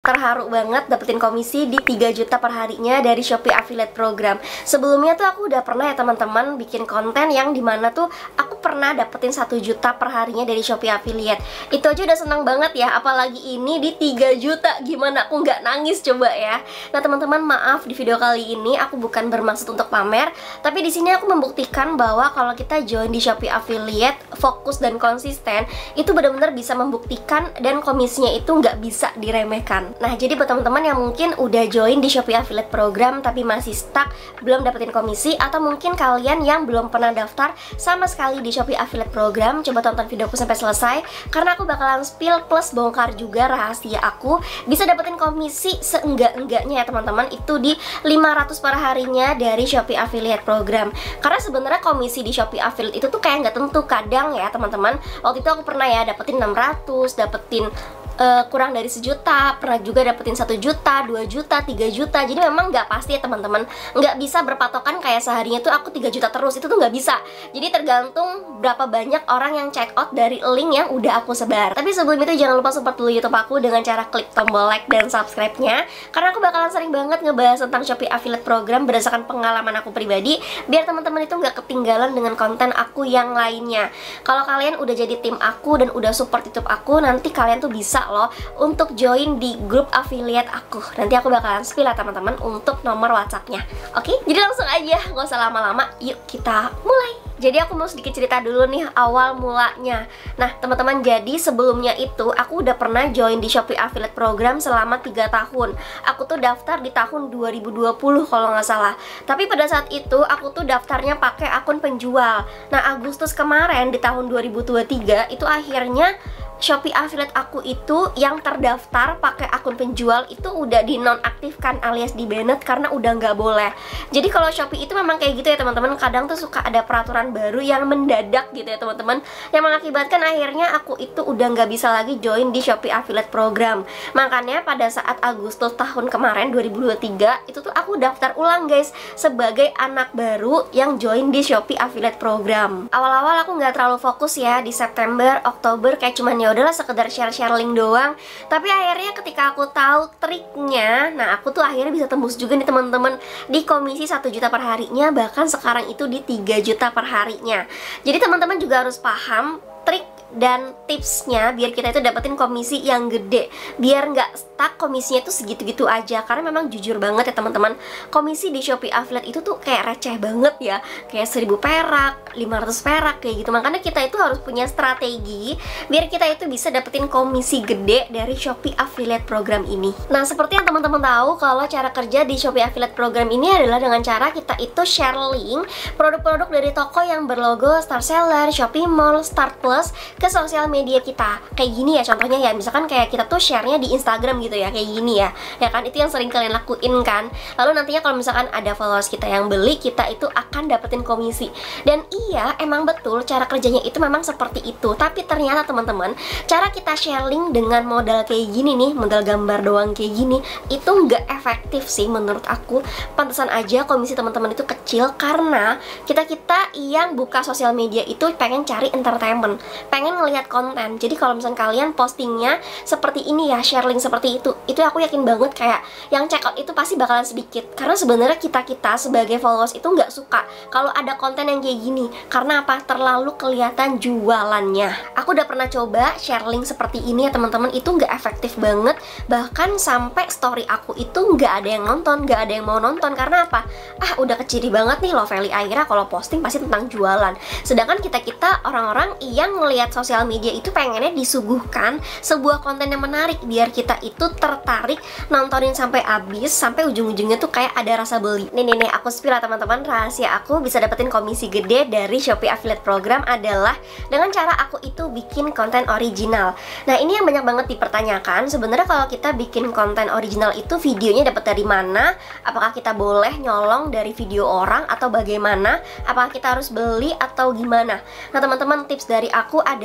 terharu banget dapetin komisi di 3 juta per harinya dari Shopee Affiliate Program. Sebelumnya tuh aku udah pernah ya teman-teman bikin konten yang dimana tuh aku pernah dapetin 1 juta per harinya dari Shopee Affiliate. Itu aja udah senang banget ya, apalagi ini di 3 juta. Gimana aku nggak nangis coba ya. Nah teman-teman, maaf di video kali ini aku bukan bermaksud untuk pamer, tapi di sini aku membuktikan bahwa kalau kita join di Shopee Affiliate fokus dan konsisten, itu benar-benar bisa membuktikan dan komisinya itu nggak bisa diremehkan. Nah jadi buat teman-teman yang mungkin udah join di Shopee Affiliate Program tapi masih stuck, belum dapetin komisi, atau mungkin kalian yang belum pernah daftar sama sekali di Shopee Affiliate Program, coba tonton videoku sampai selesai karena aku bakalan spill plus bongkar juga rahasia aku bisa dapetin komisi seenggak-enggaknya ya teman-teman, itu di 500 per harinya dari Shopee Affiliate Program. Karena sebenarnya komisi di Shopee Affiliate itu tuh kayak nggak tentu, kadang ya teman-teman. Waktu itu aku pernah ya dapetin 600, dapetin kurang dari 1 juta, pernah juga dapetin 1 juta, 2 juta, 3 juta. Jadi memang nggak pasti ya teman-teman, nggak bisa berpatokan kayak seharinya tuh aku 3 juta terus, itu tuh nggak bisa. Jadi tergantung berapa banyak orang yang check out dari link yang udah aku sebar. Tapi sebelum itu jangan lupa support dulu YouTube aku dengan cara klik tombol like dan subscribe-nya, karena aku bakalan sering banget ngebahas tentang Shopee Affiliate Program berdasarkan pengalaman aku pribadi, biar teman-teman itu nggak ketinggalan dengan konten aku yang lainnya. Kalau kalian udah jadi tim aku dan udah support YouTube aku, nanti kalian tuh bisa loh untuk join di grup affiliate aku. Nanti aku bakalan spill ya teman-teman untuk nomor WhatsApp-nya. Oke, jadi langsung aja, nggak usah lama-lama, yuk kita mulai. Jadi aku mau sedikit cerita dulu nih awal mulanya. Nah teman-teman, jadi sebelumnya itu aku udah pernah join di Shopee Affiliate Program selama 3 tahun. Aku tuh daftar di tahun 2020 kalau nggak salah. Tapi pada saat itu aku tuh daftarnya pakai akun penjual. Nah Agustus kemarin di tahun 2023 itu akhirnya Shopee Affiliate aku itu yang terdaftar pakai akun penjual itu udah dinonaktifkan alias di banned karena udah nggak boleh. Jadi kalau Shopee itu memang kayak gitu ya teman-teman, kadang tuh suka ada peraturan baru yang mendadak gitu ya teman-teman, yang mengakibatkan akhirnya aku itu udah nggak bisa lagi join di Shopee Affiliate Program. Makanya pada saat Agustus tahun kemarin 2023 itu tuh aku daftar ulang guys sebagai anak baru yang join di Shopee Affiliate Program. Awal-awal aku nggak terlalu fokus ya di September, Oktober, kayak cuman ya udahlah sekedar share link doang. Tapi akhirnya ketika aku tahu triknya, nah aku tuh akhirnya bisa tembus juga nih teman-teman di komisi 1 juta per harinya, bahkan sekarang itu di 3 juta per harinya. Jadi teman-teman juga harus paham trik dan tipsnya biar kita itu dapetin komisi yang gede, biar nggak stuck komisinya itu segitu-gitu aja. Karena memang jujur banget ya teman-teman, komisi di Shopee Affiliate itu tuh kayak receh banget ya, kayak 1000 perak, 500 perak kayak gitu. Makanya kita itu harus punya strategi biar kita itu bisa dapetin komisi gede dari Shopee Affiliate Program ini. Nah seperti yang teman-teman tahu, kalau cara kerja di Shopee Affiliate Program ini adalah dengan cara kita itu share link produk-produk dari toko yang berlogo Star Seller, Shopee Mall, Start Plus ke sosial media kita. Kayak gini ya contohnya ya, misalkan kayak kita tuh share-nya di Instagram gitu ya, kayak gini ya. Ya kan, itu yang sering kalian lakuin kan. Lalu nantinya kalau misalkan ada followers kita yang beli, kita itu akan dapetin komisi. Dan iya, emang betul cara kerjanya itu memang seperti itu. Tapi ternyata teman-teman, cara kita share link dengan modal kayak gini nih, modal gambar doang kayak gini, itu nggak efektif sih menurut aku. Pantesan aja komisi teman-teman itu kecil, karena kita yang buka sosial media itu pengen cari entertainment, pengen ngelihat konten. Jadi kalau misalnya kalian postingnya seperti ini ya, share link seperti itu aku yakin banget kayak yang check out itu pasti bakalan sedikit. Karena sebenarnya kita sebagai followers itu nggak suka kalau ada konten yang kayak gini. Karena apa? Terlalu kelihatan jualannya. Aku udah pernah coba share link seperti ini ya teman-teman, itu nggak efektif banget. Bahkan sampai story aku itu nggak ada yang nonton, nggak ada yang mau nonton. Karena apa? Udah keciri banget nih Lovely Aira kalau posting pasti tentang jualan. Sedangkan kita orang-orang yang ngelihat sosial media itu pengennya disuguhkan sebuah konten yang menarik biar kita itu tertarik nontonin sampai habis, sampai ujung-ujungnya tuh kayak ada rasa beli. Nih aku spill lah teman-teman, rahasia aku bisa dapetin komisi gede dari Shopee Affiliate Program adalah dengan cara aku itu bikin konten original. Nah ini yang banyak banget dipertanyakan, sebenarnya kalau kita bikin konten original itu videonya dapat dari mana? Apakah kita boleh nyolong dari video orang atau bagaimana? Apakah kita harus beli atau gimana? Nah teman-teman, tips dari aku adalah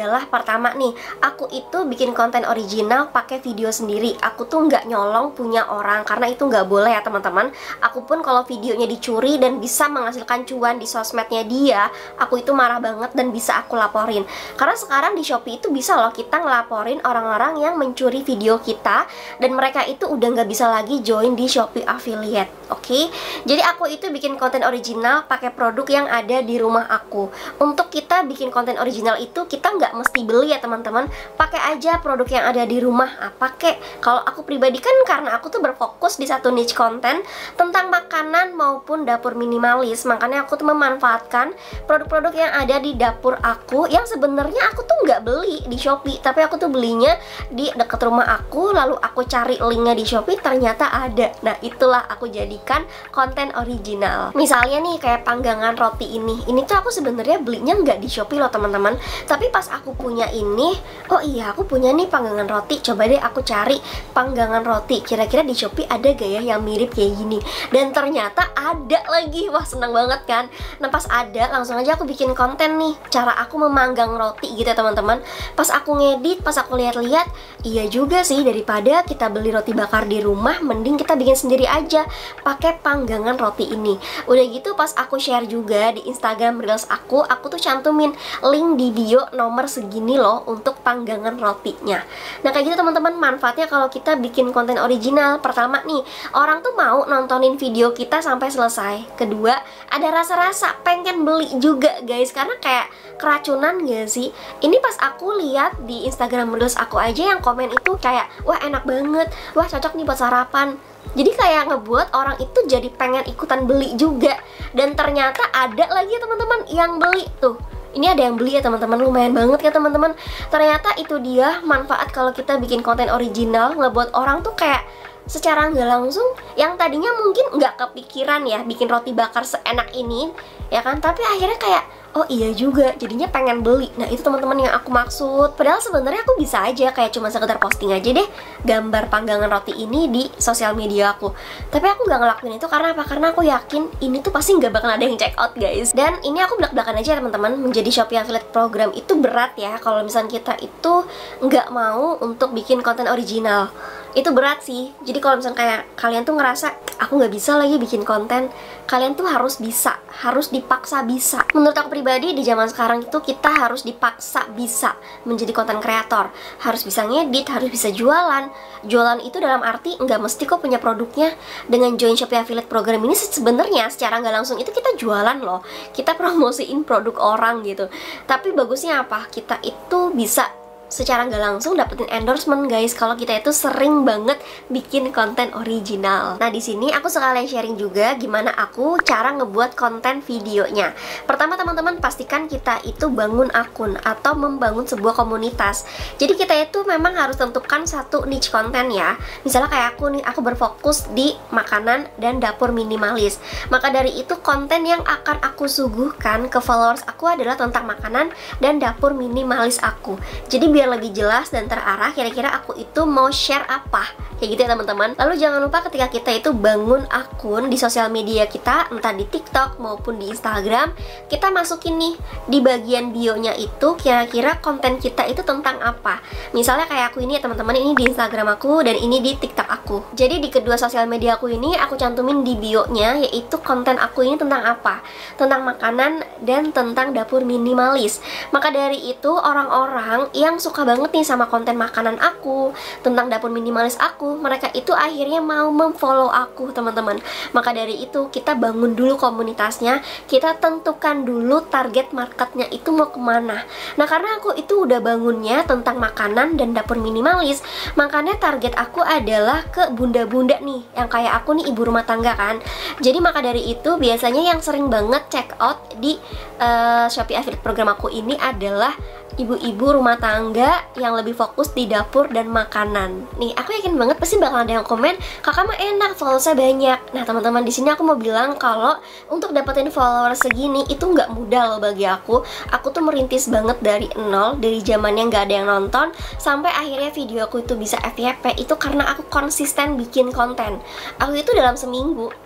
adalah pertama nih, aku itu bikin konten original pakai video sendiri. Aku tuh nggak nyolong punya orang, karena itu nggak boleh ya teman-teman. Aku pun kalau videonya dicuri dan bisa menghasilkan cuan di sosmednya dia, aku itu marah banget dan bisa aku laporin. Karena sekarang di Shopee itu bisa loh kita ngelaporin orang-orang yang mencuri video kita, dan mereka itu udah nggak bisa lagi join di Shopee Affiliate. Oke, jadi aku itu bikin konten original pakai produk yang ada di rumah aku. Untuk kita bikin konten original itu kita nggak mesti beli ya teman-teman, pakai aja produk yang ada di rumah. Pakai, kalau aku pribadi kan karena aku tuh berfokus di satu niche konten tentang makanan maupun dapur minimalis, makanya aku tuh memanfaatkan produk-produk yang ada di dapur aku yang sebenarnya aku tuh nggak beli di Shopee, tapi aku tuh belinya di dekat rumah aku, lalu aku cari linknya di Shopee, ternyata ada. Nah itulah aku jadikan konten original. Misalnya nih kayak panggangan roti ini tuh aku sebenarnya belinya nggak di Shopee loh teman-teman, tapi pas aku punya ini, oh iya aku punya nih panggangan roti, coba deh aku cari panggangan roti kira-kira di Shopee ada gak ya yang mirip kayak gini, dan ternyata ada lagi. Wah seneng banget kan. Nah pas ada, langsung aja aku bikin konten nih cara aku memanggang roti gitu ya teman-teman. Pas aku ngedit, pas aku lihat-lihat, iya juga sih, daripada kita beli roti bakar di rumah, mending kita bikin sendiri aja pakai panggangan roti ini. Udah gitu pas aku share juga di Instagram Reels aku tuh cantumin link di bio nomor segini loh untuk panggangan rotinya. Nah kayak gitu teman-teman manfaatnya kalau kita bikin konten original. Pertama nih, orang tuh mau nontonin video kita sampai selesai. Kedua, ada rasa-rasa pengen beli juga guys, karena kayak keracunan gak sih? Ini pas aku lihat di Instagram Reels aku aja yang komen itu kayak, wah enak banget, wah cocok nih buat sarapan. Jadi kayak ngebuat orang itu jadi pengen ikutan beli juga. Dan ternyata ada lagi ya teman-teman yang beli tuh. Ini ada yang beli ya teman-teman, lumayan banget ya teman-teman. Ternyata itu dia manfaat kalau kita bikin konten original, ngebuat orang tuh kayak secara nggak langsung, yang tadinya mungkin nggak kepikiran ya bikin roti bakar seenak ini, ya kan? Tapi akhirnya kayak, oh iya juga, jadinya pengen beli. Nah itu teman-teman yang aku maksud. Padahal sebenarnya aku bisa aja kayak cuma sekedar posting aja deh gambar panggangan roti ini di sosial media aku. Tapi aku nggak ngelakuin itu karena apa? Karena aku yakin ini tuh pasti nggak bakal ada yang check out guys. Dan ini aku belak-belakan aja teman-teman, menjadi Shopee Affiliate Program itu berat ya. Kalau misalnya kita itu nggak mau untuk bikin konten original, itu berat sih. Jadi kalau misalnya kayak kalian tuh ngerasa aku nggak bisa lagi bikin konten, kalian tuh harus bisa, harus dipaksa bisa. Menurut aku pribadi di zaman sekarang itu kita harus dipaksa bisa menjadi konten kreator, harus bisa ngedit, harus bisa jualan. Jualan itu dalam arti nggak mesti kok punya produknya. Dengan join Shopee Affiliate Program ini sebenarnya secara nggak langsung itu kita jualan loh, kita promosiin produk orang gitu. Tapi bagusnya apa? Kita itu bisa secara nggak langsung dapetin endorsement guys kalau kita itu sering banget bikin konten original. Nah di sini aku sekalian sharing juga gimana aku cara ngebuat konten videonya. Pertama teman-teman pastikan kita itu bangun akun atau membangun sebuah komunitas. Jadi kita itu memang harus tentukan satu niche konten ya. Misalnya kayak aku nih, aku berfokus di makanan dan dapur minimalis. Maka dari itu konten yang akan aku suguhkan ke followers aku adalah tentang makanan dan dapur minimalis aku. Jadi biar lebih jelas dan terarah kira-kira aku itu mau share apa, kayak gitu ya teman-teman. Lalu jangan lupa ketika kita itu bangun akun di sosial media kita, entah di TikTok maupun di Instagram, kita masukin nih di bagian bio-nya itu kira-kira konten kita itu tentang apa. Misalnya kayak aku ini ya teman-teman, ini di Instagram aku dan ini di TikTok aku. Jadi di kedua sosial media aku ini aku cantumin di bio-nya yaitu konten aku ini tentang apa, tentang makanan dan tentang dapur minimalis. Maka dari itu orang-orang yang suka banget nih sama konten makanan aku, tentang dapur minimalis aku, mereka itu akhirnya mau memfollow aku teman-teman. Maka dari itu kita bangun dulu komunitasnya, kita tentukan dulu target marketnya itu mau kemana. Nah karena aku itu udah bangunnya tentang makanan dan dapur minimalis, makanya target aku adalah ke bunda-bunda nih, yang kayak aku nih ibu rumah tangga kan. Jadi maka dari itu biasanya yang sering banget check out di Shopee Affiliate Program aku ini adalah ibu-ibu rumah tangga yang lebih fokus di dapur dan makanan. Nih, aku yakin banget pasti bakal ada yang komen, "Kakak mah enak, followersnya banyak." Nah, teman-teman di sini aku mau bilang kalau untuk dapetin followers segini itu nggak mudah loh bagi aku. Aku tuh merintis banget dari nol, dari zamannya nggak ada yang nonton sampai akhirnya video aku itu bisa FYP itu karena aku konsisten bikin konten. Aku itu dalam seminggu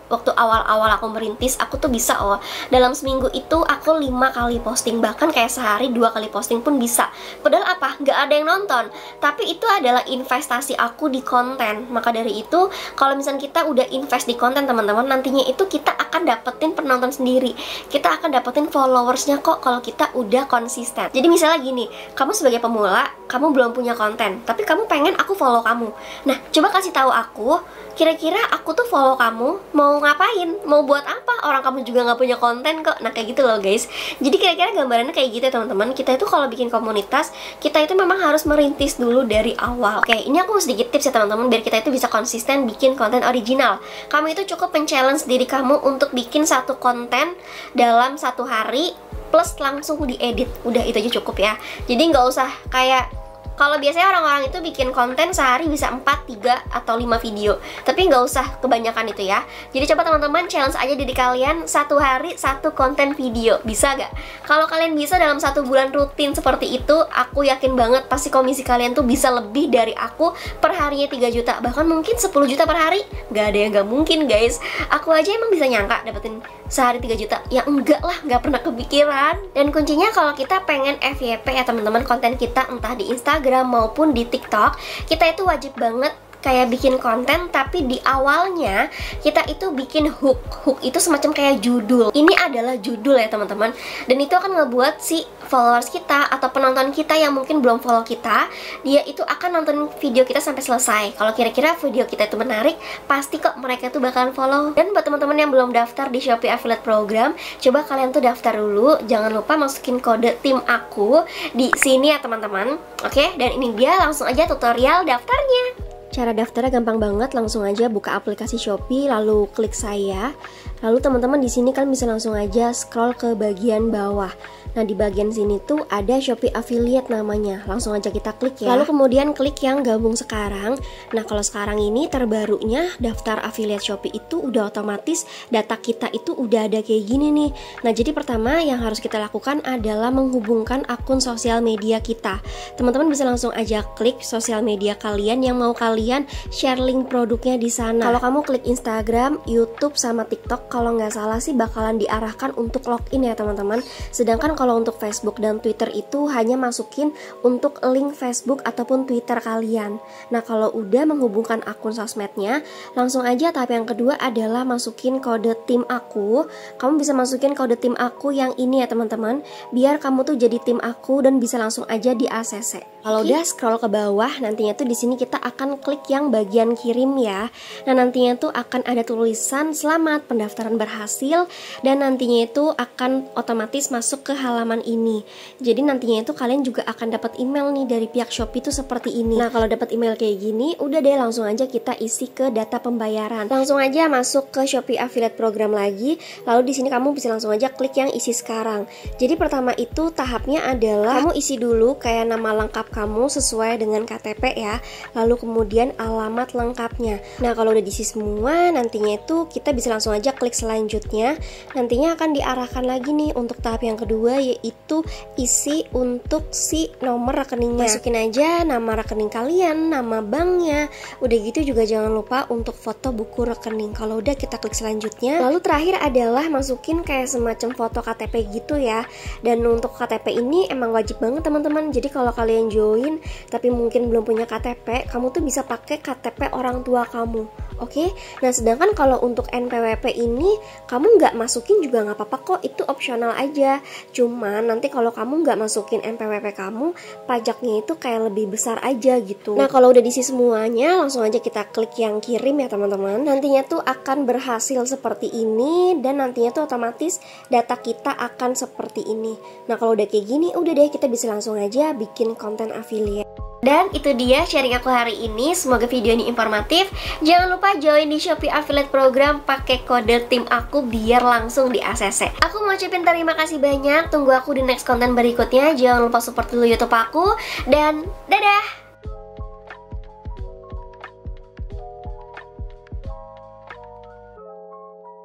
waktu awal-awal aku merintis, aku tuh bisa dalam seminggu itu aku 5 kali posting, bahkan kayak sehari 2 kali posting pun bisa. Padahal apa? Nggak ada yang nonton, tapi itu adalah investasi aku di konten. Maka dari itu, kalau misalnya kita udah invest di konten teman-teman, nantinya itu kita akan dapetin penonton sendiri, kita akan dapetin followersnya kok kalau kita udah konsisten. Jadi misalnya gini, kamu sebagai pemula, kamu belum punya konten, tapi kamu pengen aku follow kamu. Nah, coba kasih tahu aku, kira-kira aku tuh follow kamu mau ngapain, mau buat apa? Orang kamu juga nggak punya konten kok. Nah, kayak gitu loh guys. Jadi kira-kira gambarannya kayak gitu ya teman-teman. Kita itu kalau bikin komunitas, kita itu memang harus merintis dulu dari awal. Oke, ini aku sedikit tips ya teman-teman, biar kita itu bisa konsisten bikin konten original. Kamu itu cukup men-challenge diri kamu untuk bikin satu konten dalam 1 hari plus langsung diedit. Udah, itu aja cukup ya. Jadi nggak usah kayak kalau biasanya orang-orang itu bikin konten sehari bisa 4, 3, atau 5 video. Tapi nggak usah kebanyakan itu ya. Jadi coba teman-teman challenge aja diri kalian 1 hari 1 konten video. Bisa nggak? Kalau kalian bisa dalam 1 bulan rutin seperti itu, aku yakin banget pasti komisi kalian tuh bisa lebih dari aku per harinya 3 juta. Bahkan mungkin 10 juta per hari. Nggak ada yang nggak mungkin guys. Aku aja emang bisa nyangka dapetin sehari 3 juta. Ya enggak lah, nggak pernah kepikiran. Dan kuncinya kalau kita pengen FYP ya teman-teman, konten kita entah di Instagram maupun di TikTok, kita itu wajib banget kayak bikin konten, tapi di awalnya kita itu bikin hook. Hook itu semacam kayak judul. Ini adalah judul ya teman-teman. Dan itu akan ngebuat si followers kita atau penonton kita yang mungkin belum follow kita, dia itu akan nonton video kita sampai selesai. Kalau kira-kira video kita itu menarik, pasti kok mereka tuh bakalan follow. Dan buat teman-teman yang belum daftar di Shopee Affiliate Program, coba kalian tuh daftar dulu. Jangan lupa masukin kode tim aku di sini ya teman-teman. Oke, dan ini dia langsung aja tutorial daftarnya. Cara daftarnya gampang banget, langsung aja buka aplikasi Shopee, lalu klik saya. Lalu teman-teman di sini kan bisa langsung aja scroll ke bagian bawah. Nah, di bagian sini tuh ada Shopee Affiliate namanya. Langsung aja kita klik ya. Lalu kemudian klik yang gabung sekarang. Nah, kalau sekarang ini terbarunya daftar affiliate Shopee itu udah otomatis data kita itu udah ada kayak gini nih. Nah, jadi pertama yang harus kita lakukan adalah menghubungkan akun sosial media kita. Teman-teman bisa langsung aja klik sosial media kalian yang mau kalian share link produknya di sana. Kalau kamu klik Instagram, YouTube, sama TikTok, kalau nggak salah sih bakalan diarahkan untuk login ya teman-teman. Sedangkan kalau untuk Facebook dan Twitter itu hanya masukin untuk link Facebook ataupun Twitter kalian. Nah, kalau udah menghubungkan akun sosmednya, langsung aja tahap yang kedua adalah masukin kode tim aku. Kamu bisa masukin kode tim aku yang ini ya teman-teman, biar kamu tuh jadi tim aku dan bisa langsung aja di ACC. Kalau udah scroll ke bawah, nantinya tuh di sini kita akan klik yang bagian kirim ya. Nah, nantinya tuh akan ada tulisan selamat pendaftaran berhasil, dan nantinya itu akan otomatis masuk ke halaman ini. Jadi nantinya itu kalian juga akan dapat email nih dari pihak Shopee itu seperti ini. Nah, kalau dapat email kayak gini, udah deh langsung aja kita isi ke data pembayaran. Langsung aja masuk ke Shopee Affiliate Program lagi. Lalu di sini kamu bisa langsung aja klik yang isi sekarang. Jadi pertama itu tahapnya adalah kamu isi dulu kayak nama lengkap kamu sesuai dengan KTP ya. Lalu kemudian alamat lengkapnya. Nah, kalau udah diisi semua, nantinya itu kita bisa langsung aja klik selanjutnya. Nantinya akan diarahkan lagi nih untuk tahap yang kedua, yaitu isi untuk si nomor rekeningnya. Masukin aja nama rekening kalian, nama banknya. Udah gitu juga jangan lupa untuk foto buku rekening. Kalau udah kita klik selanjutnya. Lalu terakhir adalah masukin kayak semacam foto KTP gitu ya. Dan untuk KTP ini emang wajib banget teman-teman. Jadi kalau kalian join tapi mungkin belum punya KTP, kamu tuh bisa pakai KTP orang tua kamu. Oke, nah sedangkan kalau untuk NPWP ini kamu nggak masukin juga nggak apa-apa kok, itu opsional aja. Cuman nanti kalau kamu nggak masukin NPWP kamu, pajaknya itu kayak lebih besar aja gitu. Nah, kalau udah diisi semuanya, langsung aja kita klik yang kirim ya teman-teman. Nantinya tuh akan berhasil seperti ini, dan nantinya tuh otomatis data kita akan seperti ini. Nah, kalau udah kayak gini, udah deh kita bisa langsung aja bikin konten affiliate. Dan itu dia sharing aku hari ini. Semoga video ini informatif. Jangan lupa join di Shopee Affiliate Program pakai kode tim aku biar langsung di ACC. Aku mau ucapin terima kasih banyak. Tunggu aku di next konten berikutnya. Jangan lupa support dulu YouTube aku. Dan dadah!